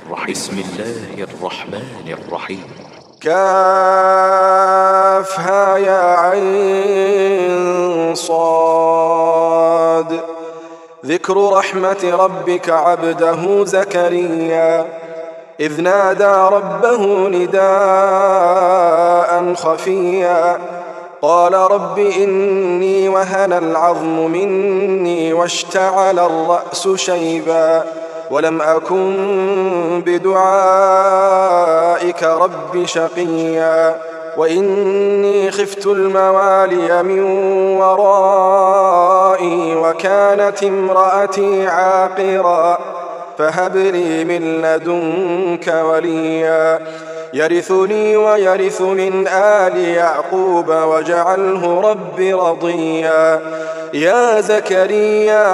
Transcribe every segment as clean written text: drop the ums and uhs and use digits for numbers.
الرحيم. بسم الله الرحمن الرحيم. كافها يا عين صاد. ذكر رحمة ربك عبده زكريا إذ نادى ربه نداء خفيا قال رب إني وهن العظم مني واشتعل الرأس شيبا ولم أكن بدعائك رب شقيا وإني خفت الموالي من ورائي وكانت امرأتي عاقرا فهب لي من لدنك وليا يرثني ويرث من آل يعقوب واجعله رب رضيا يا زكريا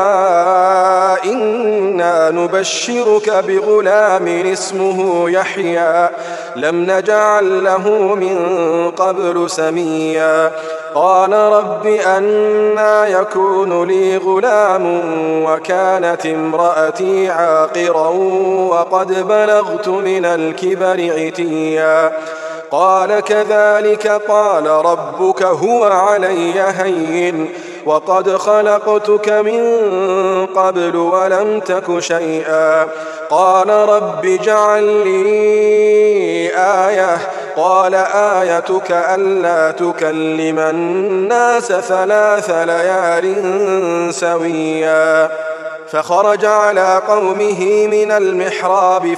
إنا نبشرك بغلام اسمه يحيى لم نجعل له من قبل سميا قال رب أنى يكون لي غلام وكانت امرأتي عاقرا وقد بلغت من الكبر عتيا قال كذلك قال ربك هو علي هين وقد خلقتك من قبل ولم تك شيئا قال رب اجعل لي آية قال آيتك ألا تكلم الناس 3 ليال سويا فخرج على قومه من المحراب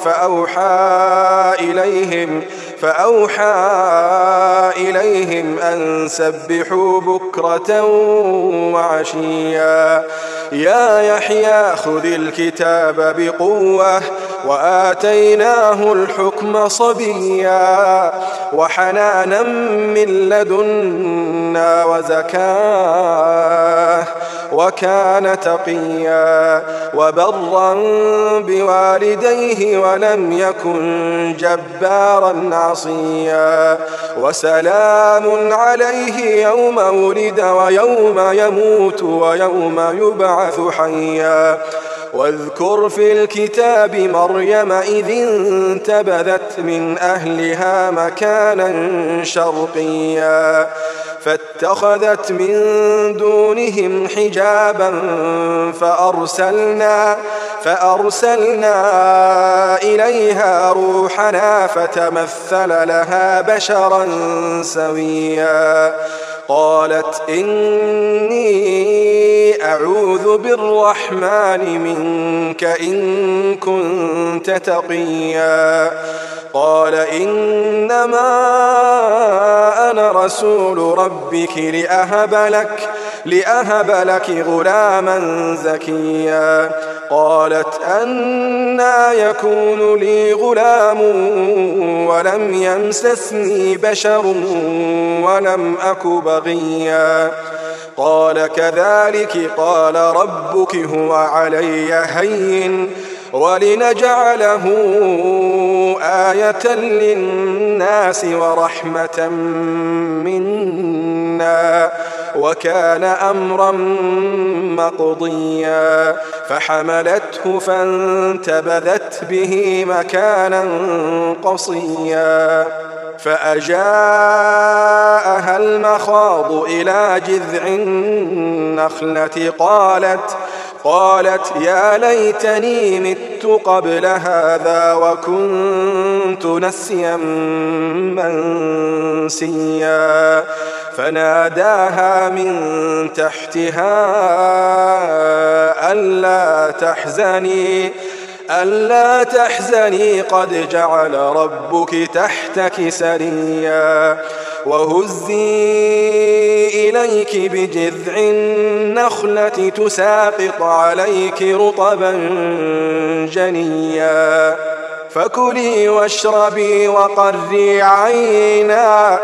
فأوحى إليهم أن سبحوا بكرة وعشيا يا يحيى خذ الكتاب بقوة وآتيناه الحكم صبيا وحنانا من لدنا وزكاة وكان تقيا وبرا بوالديه ولم يكن جبارا عصيا وسلام عليه يوم ولد ويوم يموت ويوم يبعث حيا واذكر في الكتاب مريم إذ انتبذت من أهلها مكانا شرقيا فاتخذت من دونهم حجابا فأرسلنا إليها روحنا فتمثل لها بشرا سويا قالت إني أعوذ بالرحمن منك إن كنت تقيا قال إنما أنا رسول ربك لأهب لك غلاما زكيا قالت أنى يكون لي غلام ولم يمسسني بشر ولم أك بغيا قال كذلك قال ربك هو علي هين ولنجعله آية للناس ورحمة منا وكان أمرا مقضيا فحملته فانتبذت به مكانا قصيا فأجاءها المخاض إلى جذع النخلة قالت يا ليتني مت قبل هذا وكنت نسيا منسيا فناداها من تحتها ألا تحزني قد جعل ربك تحتك سريا وهزي إليك بجذع النخلة تساقط عليك رطبا جنيا فكلي واشربي وقري عينا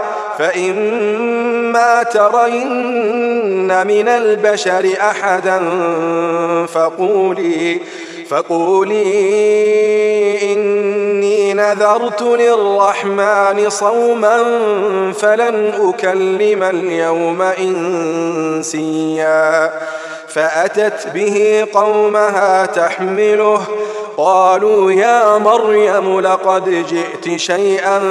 فإما ترين من البشر أحدا فقولي إني نذرت للرحمن صوما فلن أكلم اليوم إنسيا فأتت به قومها تحمله قالوا يا مريم لقد جئت شيئا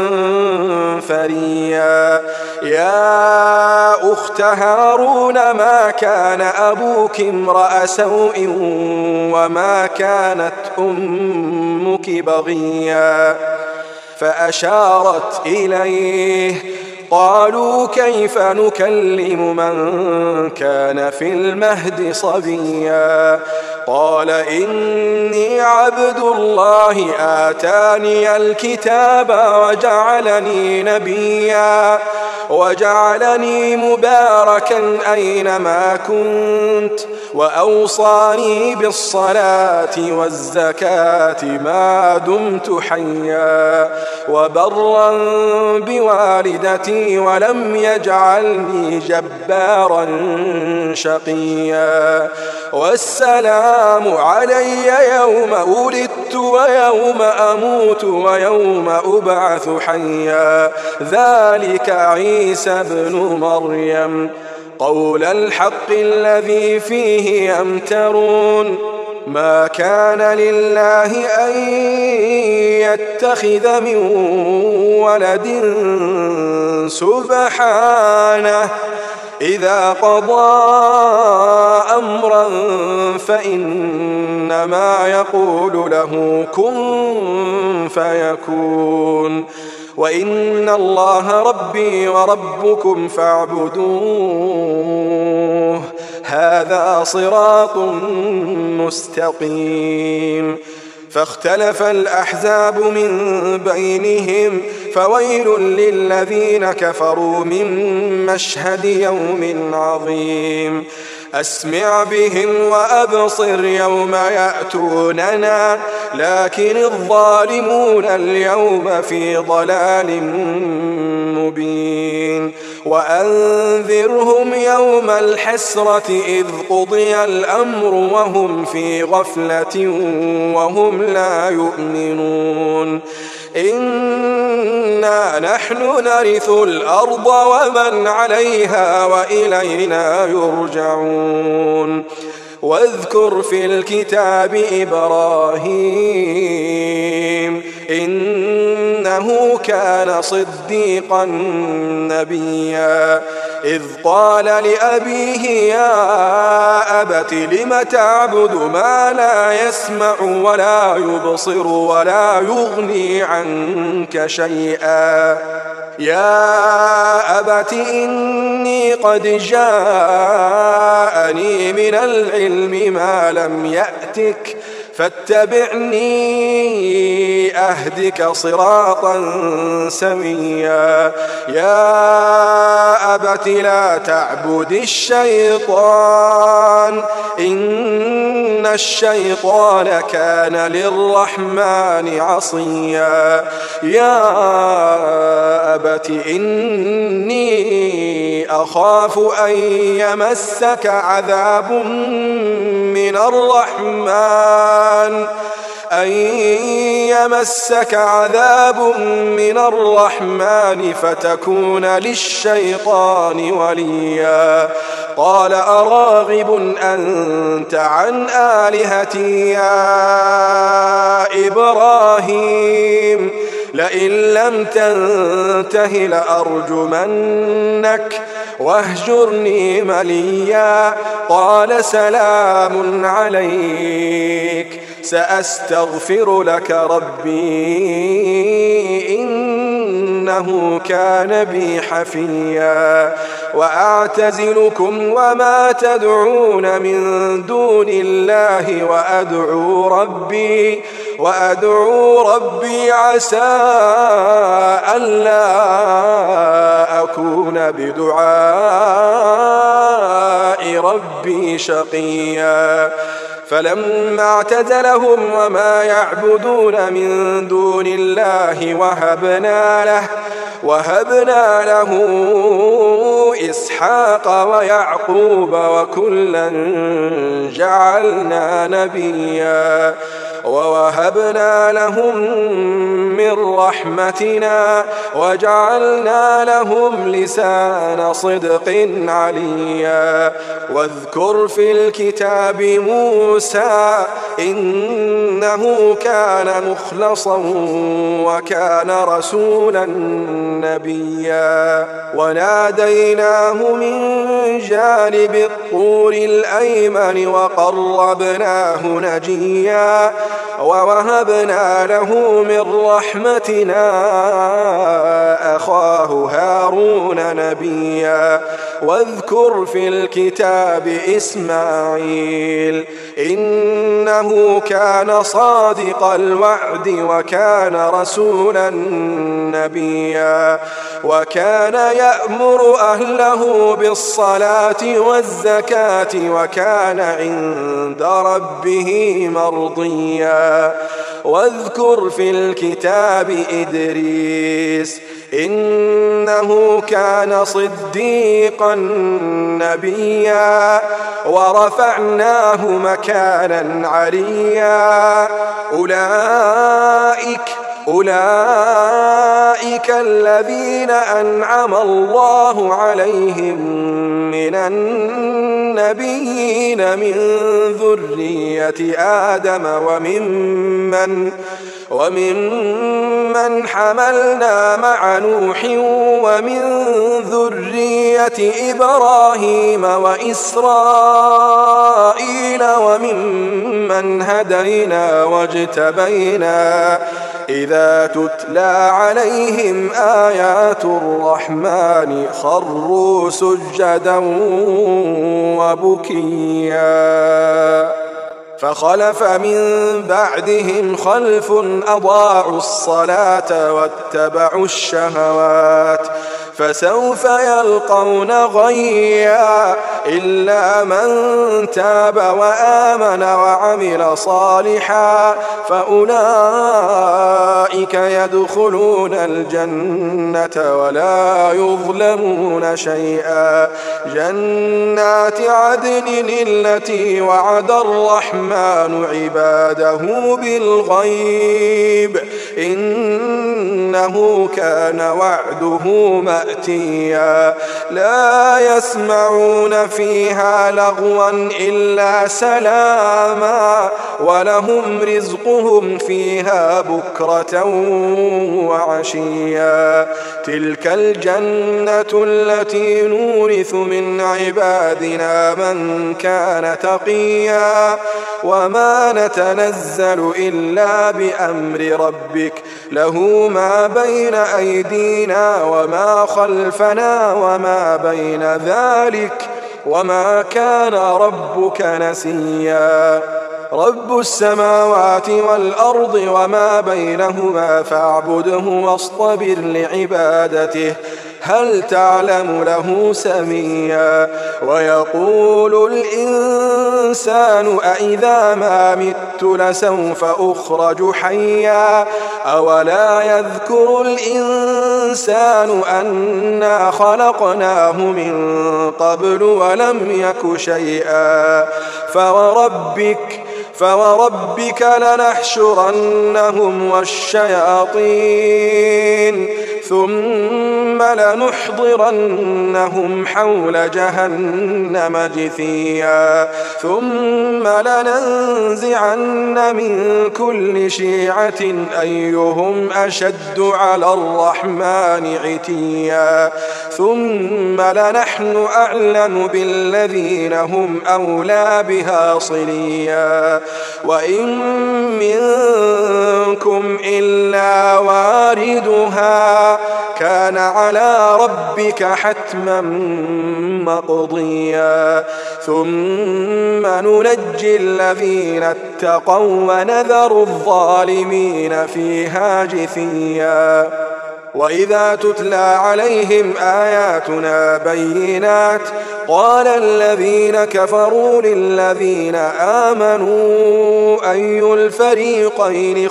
فريا يا أخت هارون ما كان أبوك امرأ سوء وما كانت أمك بغيا فأشارت إليه قالوا كيف نكلم من كان في المهد صبيا قال إني عبد الله آتاني الكتاب وجعلني نبيا وجعلني مباركا أينما كنت وأوصاني بالصلاة والزكاة ما دمت حيا وبرا بوالدتي ولم يجعلني جبارا شقيا والسلام علي يوم ولدت ويوم أموت ويوم أبعث حيا ذلك عيسى ابن مريم قول الحق الذي فيه يمترون ما كان لله أن يتخذ من ولد سبحانه إذا قضى أمرا فإنما يقول له كن فيكون وإن الله ربي وربكم فاعبدوه هذا صراط مستقيم فاختلف الأحزاب من بينهم فويل للذين كفروا من مشهد يوم عظيم أسمع بهم وأبصر يوم يأتوننا لكن الظالمون اليوم في ضلال مبين وأنذرهم يوم الحسرة إذ قضي الأمر وهم في غفلة وهم لا يؤمنون إنا نحن نرث الأرض ومن عليها وإلينا يرجعون واذكر في الكتاب إبراهيم إنه كان صديقا نبيا إذ قال لأبيه يا أبت لم تعبد ما لا يسمع ولا يبصر ولا يغني عنك شيئا يا أبت إني قد جاءني من العلم ما لم يأتك فاتبعني أهدك صراطا سويا يا أبت لا تعبد الشيطان إن الشيطان كان للرحمن عصيا يا أبت إني أخاف أن يمسك عذاب من الرحمن فتكون للشيطان وليا قال أراغب أنت عن آلهتي يا إبراهيم لئن لم تنته لأرجمنك واهجرني مليا قال سلام عليك سأستغفر لك ربي إنه كان بي حفيا وأعتزلكم وما تدعون من دون الله وأدعو ربي عسى ألا أكون بدعاء ربي شقيا فلما اعتزلهم وما يعبدون من دون الله وهبنا له إسحاق ويعقوب وكلا جعلنا نبيا ووهبنا لهم من رحمتنا وجعلنا لهم لسان صدق عليا واذكر في الكتاب موسى إنه كان مخلصا وكان رسولا نبيا وناديناه من جانب الطور الأيمن وقربناه نجيا ووهبنا له من رحمتنا أخاه هارون نبيا واذكر في الكتاب إسماعيل إنه كان صادق الوعد وكان رسولا نبيا وكان يأمر أهله بالصلاة والزكاة وكان عند ربه مرضيا واذكر في الكتاب إدريس إنه كان صديقا نبيا ورفعناه مكانا عليا أولئك الذين أنعم الله عليهم من النبيين من ذرية آدم وممن حملنا مع نوح ومن ذرية إبراهيم وإسرائيل وممن هدينا واجتبينا إذا تتلى عليهم آيات الرحمن خروا سجدا وبكيا فخلف من بعدهم خلف أضاعوا الصلاة واتبعوا الشهوات فسوف يلقون غيا إلا من تاب وآمن وعمل صالحا فأولئك يدخلون الجنة ولا يظلمون شيئا جنات عدن التي وعد الرحمن عباده بالغيب إنه كان وعده مأتيا لا يسمعون فيها لغوا إلا سلاما ولهم رزقهم فيها بكرة وعشيا تلك الجنة التي نورث من عبادنا من كان تقيا وما نتنزل إلا بأمر ربك له ما بين أيدينا وما خلفنا وما بين ذلك وما كان ربك نسيا رب السماوات والأرض وما بينهما فاعبده واصطبر لعبادته هل تعلم له سميا ويقول الإنسان أإذا ما مت لسوف أخرج حيا أولا يذكر الإنسان أنا خلقناه من قبل ولم يك شيئا فوربك لنحشرنهم والشياطين ثم لنحضرنهم حول جهنم جثيا ثم لننزعن من كل شيعة أيهم أشد على الرحمن عتيا ثم لنحن أعلم بالذين هم أولى بها صليا وإن منكم إلا واردها كان على ربك حتما مقضيا ثم ننجي الذين اتقوا ونذر الظالمين فيها جثيا وإذا تتلى عليهم آياتنا بينات قال الذين كفروا للذين آمنوا أي الفريقين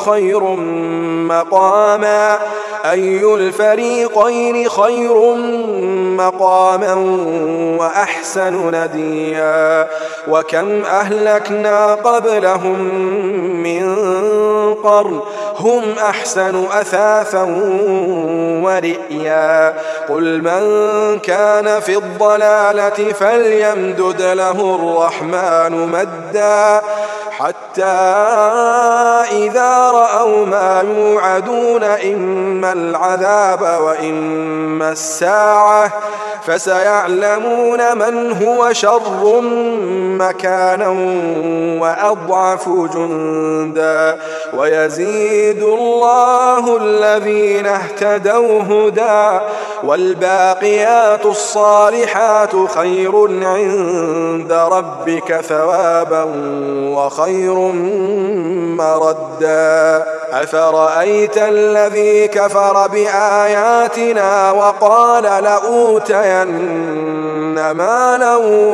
خير مقاما وأحسن نديا وكم أهلكنا قبلهم من قرن هم أحسن أثاثا ورئيا قل من كان في الضلالة فليمدد له الرحمن مدا حتى إذا رأوا ما يوعدون إما العذاب وإما الساعة فسيعلمون من هو شر مكانا وأضعف جندا ويزيد الله الذين اهتدوا هدى والباقيات الصالحات خير عند ربك ثوابا وخير مردا أفرأيت الذي كفر بآياتنا وقال لأوتين مالا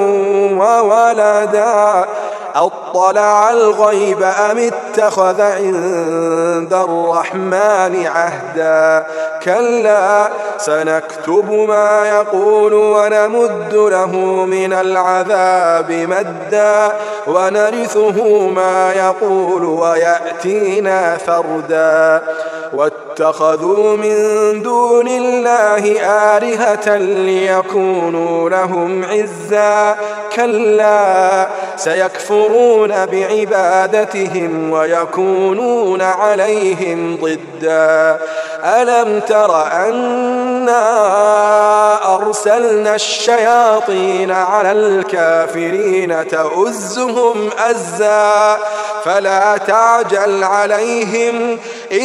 وولدا أطلع الغيب أم اتخذ عند الرحمن عهدا كلا سنكتب ما يقول ونمد له من العذاب مدا ونرثه ما يقول ويأتينا فردا واتخذوا من دون الله آلهة ليكونوا لهم عزا كلا سيكفرون بعبادتهم ويكونون عليهم ضدا ألم تر أنا أرسلنا الشياطين على الكافرين تؤزهم أزا فلا تعجل عليهم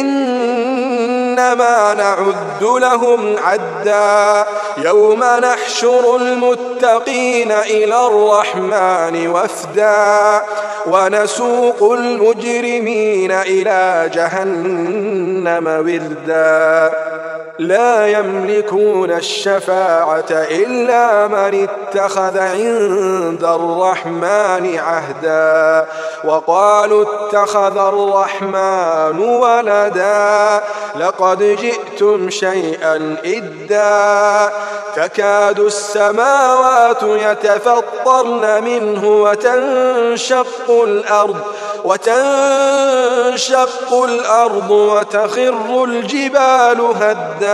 إنما نعد لهم عدا يوم نحشر المتقين إلى الرحمن وفدا ونسوق المجرمين إلى جهنم وردا لا يملكون الشفاعة إلا من اتخذ عند الرحمن عهدا وقالوا اتخذ الرحمن ولدا لقد جئتم شيئا إدا تكاد السماوات يتفطرن منه وتنشق الأرض وتخر الجبال هدا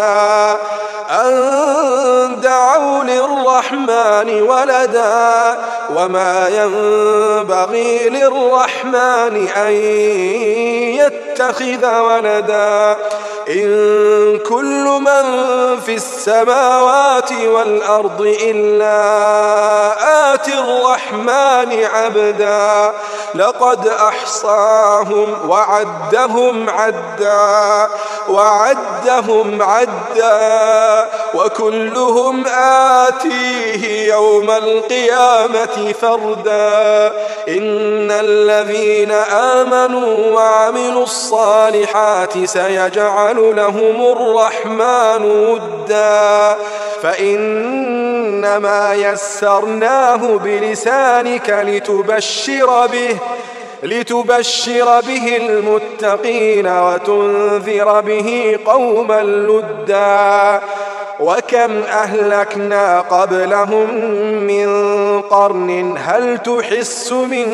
أن دعوا للرحمن ولدا وما ينبغي للرحمن أن يتخذ ولدا إن كل من في السماوات والأرض إلا آتي الرحمن عبدا لقد أحصاهم وعدهم عدا وكلهم آتيه يوم القيامة فردا إن الذين آمنوا وعملوا الصالحات سيجعل لهم الرحمن ودا فإنما يسرناه بلسانك لتبشر به المتقين وتنذر به قوما لدا وكم أهلكنا قبلهم من قرن هل تحس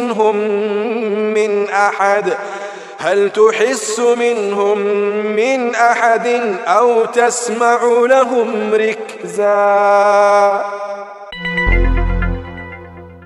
منهم من أحد أو تسمع لهم ركزا